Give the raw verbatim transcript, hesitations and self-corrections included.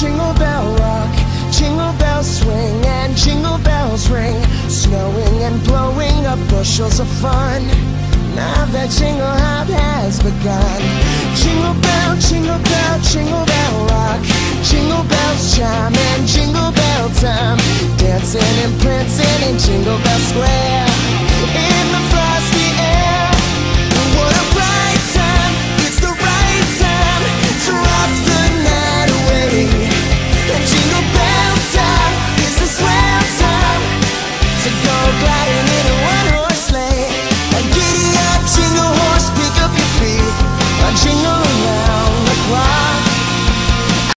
jingle bell rock, jingle bells swing and jingle bells ring, snowing and blowing up bushels of fun. Now that jingle hop has begun. Jingle bell, jingle bell, jingle bell rock, jingle bells chime and jingle bell time, dancing and prancing in Jingle Bell Square.